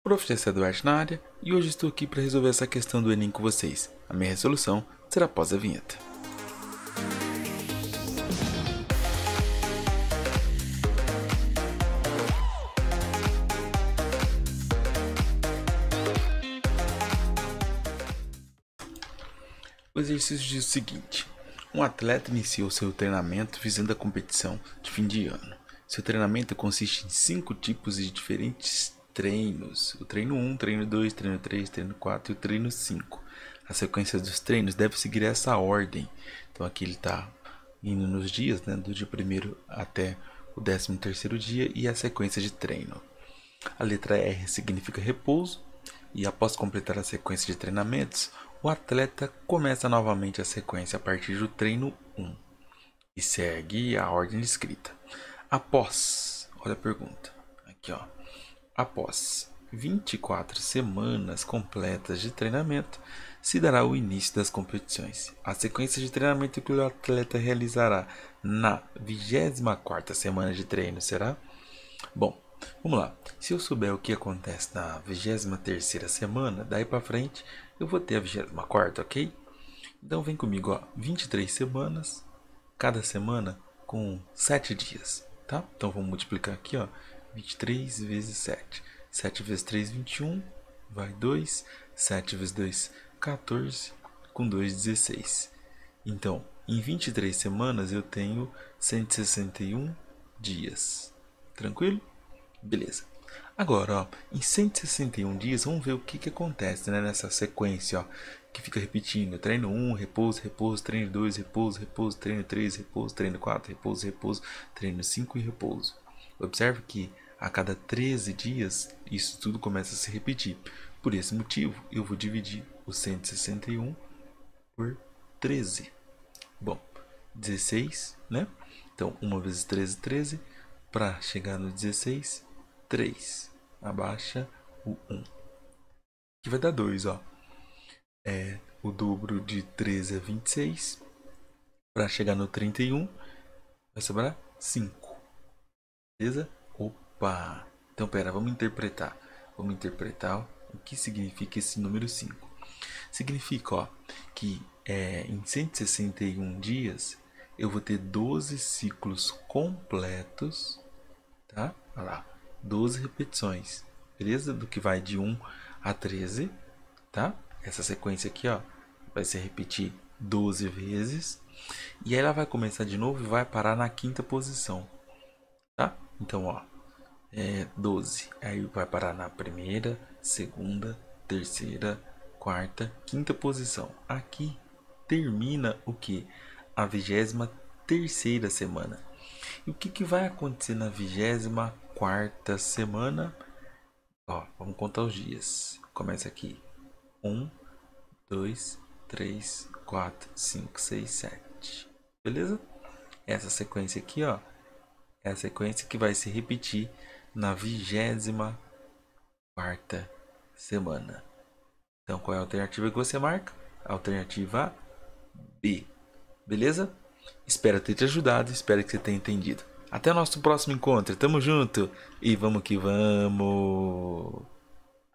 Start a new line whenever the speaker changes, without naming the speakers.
Professor Eduardo na área, e hoje estou aqui para resolver essa questão do Enem com vocês. A minha resolução será após a vinheta. O exercício diz o seguinte: um atleta iniciou seu treinamento visando a competição de fim de ano. Seu treinamento consiste em 5 tipos de diferentes treinos: o treino 1, treino 2, treino 3, treino 4 e o treino 5. A sequência dos treinos deve seguir essa ordem. Então aqui ele está indo nos dias, né, do dia 1º até o 13º dia, e a sequência de treino. A letra R significa repouso, e após completar a sequência de treinamentos, o atleta começa novamente a sequência a partir do treino 1 e segue a ordem descrita. Após, olha a pergunta, aqui ó, após 24 semanas completas de treinamento, se dará o início das competições. A sequência de treinamento que o atleta realizará na 24ª semana de treino será? Bom, vamos lá. Se eu souber o que acontece na 23ª semana, daí para frente eu vou ter a 24ª, ok? Então vem comigo, ó, 23 semanas, cada semana com 7 dias, tá? Então vamos multiplicar aqui, ó, 23 vezes 7. 7 vezes 3, 21, vai 2. 7 vezes 2, 14, com 2, 16. Então, em 23 semanas eu tenho 161 dias. Tranquilo? Beleza. Agora, ó, em 161 dias, vamos ver o que acontece, né, nessa sequência, ó, que fica repetindo. Treino 1, repouso, repouso, treino 2, repouso, repouso, treino 3, repouso, treino 4, repouso, repouso, treino 5 e repouso. Observe que a cada 13 dias, isso tudo começa a se repetir. Por esse motivo, eu vou dividir o 161 por 13. Bom, 16, né? Então, 1 vezes 13, 13. Para chegar no 16, 3. Abaixa o 1. Que vai dar 2, ó. O dobro de 13 é 26. Para chegar no 31, vai sobrar 5. Beleza? Opa! Então, pera, vamos interpretar. Vamos interpretar o que significa esse número 5. Significa, ó, que em 161 dias eu vou ter 12 ciclos completos, tá? Olha lá, 12 repetições, beleza? Do que vai de 1 a 13, tá? Essa sequência aqui, ó, vai se repetir 12 vezes. E aí ela vai começar de novo e vai parar na 5ª posição, tá? Então, ó, 12. Aí vai parar na 1ª, 2ª, 3ª, 4ª, 5ª posição. Aqui termina o que? A 23ª semana. E o que vai acontecer na 24ª semana? Ó, vamos contar os dias. Começa aqui. 1, 2, 3, 4, 5, 6, 7. Beleza? Essa sequência aqui, ó, é a sequência que vai se repetir na 24ª semana. Então, qual é a alternativa que você marca? A alternativa B. Beleza? Espero ter te ajudado, espero que você tenha entendido. Até o nosso próximo encontro. Tamo junto e vamos que vamos!